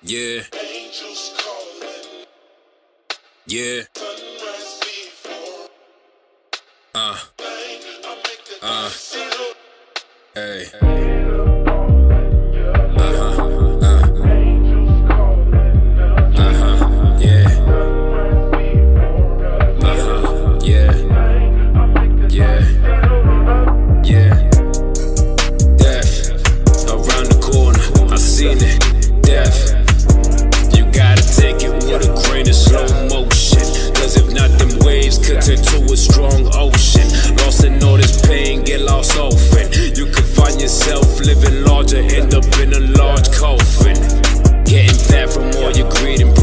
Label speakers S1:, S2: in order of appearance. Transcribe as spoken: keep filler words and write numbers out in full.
S1: Yeah. Yeah. Uh. Uh. Hey. Uh-huh. Uh. Uh-huh. Yeah. Uh-huh. Yeah. Yeah. Yeah. Death around the corner. I seen it. Death. You gotta take it with a grain of slow motion, cause if not, them waves could turn to a strong ocean. Lost in all this pain, get lost often. You could find yourself living larger, end up in a large coffin. Getting fat from all your greed and